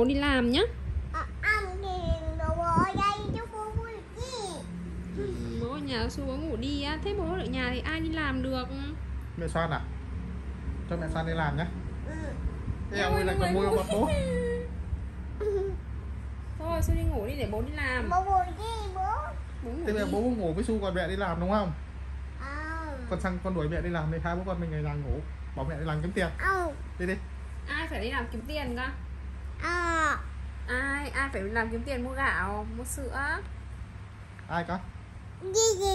Bố đi làm nhá. Ăn thì bố ở đây chứ bố vui gì. Bố ở nhà Su bố ngủ đi á. Thế bố ở nhà thì ai đi làm được? Mẹ Soan à? Cho mẹ Soan đi làm nhá. Ừ. Eo ơi lại còn môi vào mặt bố. Thôi Su đi ngủ đi để bố đi làm. Bố vui gì bố? Bố ngủ Thế bây giờ đi. bố ngủ với Su còn mẹ đi làm đúng không? Không. Con sang con đuổi mẹ đi làm thì hai bố con mình ngày nào ngủ. Bảo mẹ đi làm kiếm tiền. Không. Đi đi. Ai phải đi làm kiếm tiền cơ? À. Ai phải làm kiếm tiền mua gạo, mua sữa? Ai có? Gì.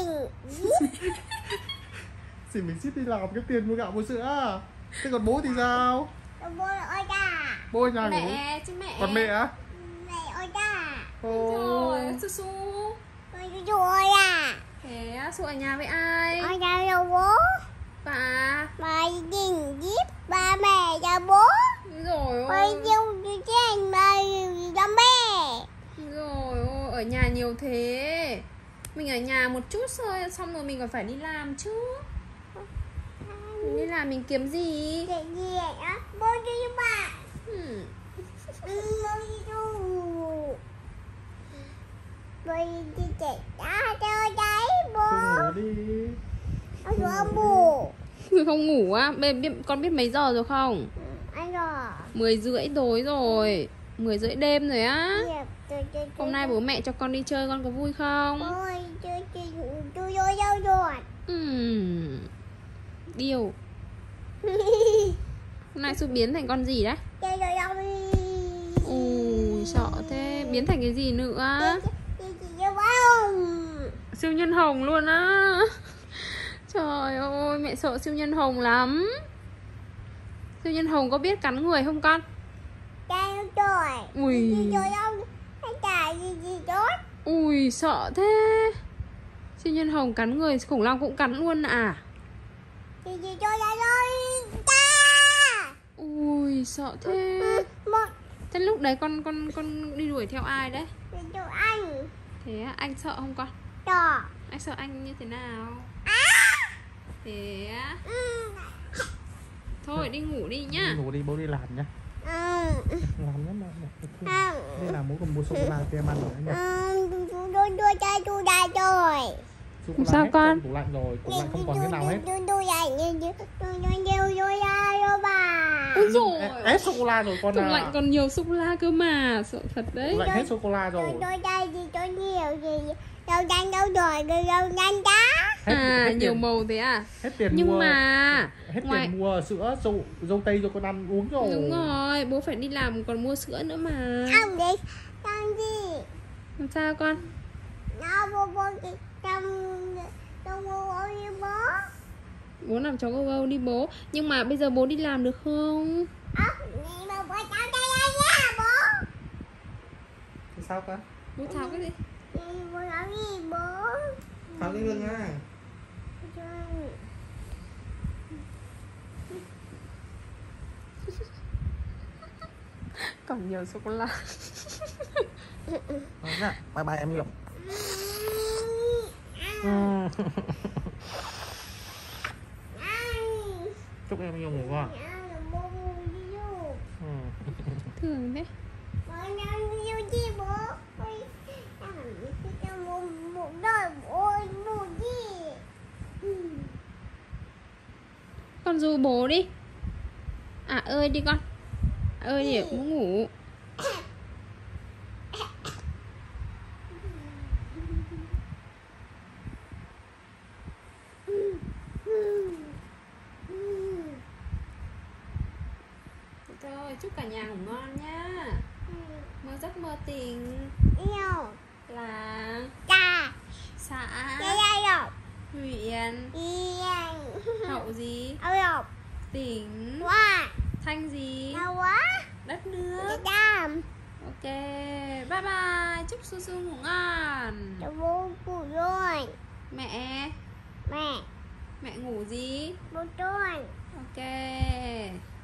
Thì mình ship đi làm kiếm tiền mua gạo mua sữa. Thế còn bố thì sao? Bố ở nhà. Bố ở nhà ngủ. Mẹ chứ mẹ. Còn mẹ á? Mẹ ở nhà. Rồi, Su. Bố ở nhà. Thế á, Su ở nhà với ai? Ở nhà đâu bố. Bà. Bà nhìn giúp ba mẹ cho bố. Rồi Bà ôi. dùng cho anh bà cho mẹ. Rồi ôi, ở nhà nhiều thế. Mình ở nhà một chút thôi, xong rồi mình còn phải đi làm chứ. Mình đi làm mình kiếm gì? Cái gì á? Bố đi giúp bà. Bố đi giúp. Bố đi chạy đá cho đấy bố. Su ngủ đi. Anh có bố. Người không ngủ á? Con biết mấy giờ rồi không? Anh rồi. 10:30 tối rồi. 10:30 đêm rồi á. Hôm nay bố mẹ cho con đi chơi, con có vui không? Ôi, tôi vô đâu rồi. Điêu. Hôm nay Su biến thành con gì đấy? Chơi rồi đâu đi. Ui sợ thế. Biến thành cái gì nữa? Chị không? Siêu nhân hồng luôn á. Trời ơi mẹ sợ siêu nhân hồng lắm. Siêu nhân hồng có biết cắn người không con? Chơi rồi. Ui. Chị chơi đâu? Hay trả gì tốt? Ui sợ thế. Siêu nhân hồng cắn người, khủng long cũng cắn luôn à? Chị chơi ra rồi. Ta. Ui sợ thế. Một. Thế lúc đấy con đi đuổi theo ai đấy? Chị chơi anh. Thế á, anh sợ không con? Đó. Anh sợ anh như thế nào? Thế á. Thôi đi ngủ đi nhá. Đi ngủ đi, bố đi làm nhá. Làm nhá mẹ. Đi làm bố còn mua sô-cô-la cho em ăn nữa nhá. Tôi chơi tôi đây rồi. Sô-cô-la Sao hết con? trong tủ lạnh rồi, tủ lạnh không còn cái nào hết. Tôi dạy tôi ra cho bà. Ôi dồi. Ép sô-cô-la rồi con Tủ à. lạnh còn nhiều sô-cô-la cơ mà. Sợ thật đấy. Tủ lạnh hết sô-cô-la rồi. Tôi đây gì tôi nhiều gì. Đâu nhanh đâu rồi, đâu nhanh đá. Hết Nhiều tiền, màu thế à? hết tiền Nhưng mua, mà hết ngoài... tiền mua sữa, dâu tây cho con ăn uống rồi. Đúng rồi, bố phải đi làm còn mua sữa nữa mà. Ăn đi. Ăn gì? Làm sao con? Nó bố trong bố đi bố. Bố làm cháu gâu đi bố. Nhưng mà bây giờ bố đi làm được không? Này mà bố cháu đây nha bố. Thì sao con? Bố tháo cái gì? Bố nói gì bố? Tháo cái lưng á. Còn nhiều sô-cô-la. Bye bye em Lượng. Chúc em yêu ngủ ngon. Thường đấy. Con ru bố đi. À ơi đi con. Ơi để bố ngủ. Thôi chúc cả nhà ngủ ngon nhá. Mơ giấc mơ tình. Yêu. Là Cha. xã Đây huyện rồi. hậu gì Yêu. tỉnh Quá. thanh gì Đau quá. đất nước. Đam. Ok bye bye, chúc Su Su ngủ ngon. Cho bố ngủ rồi. Mẹ Mẹ. ngủ gì? Bố tôi. Ok.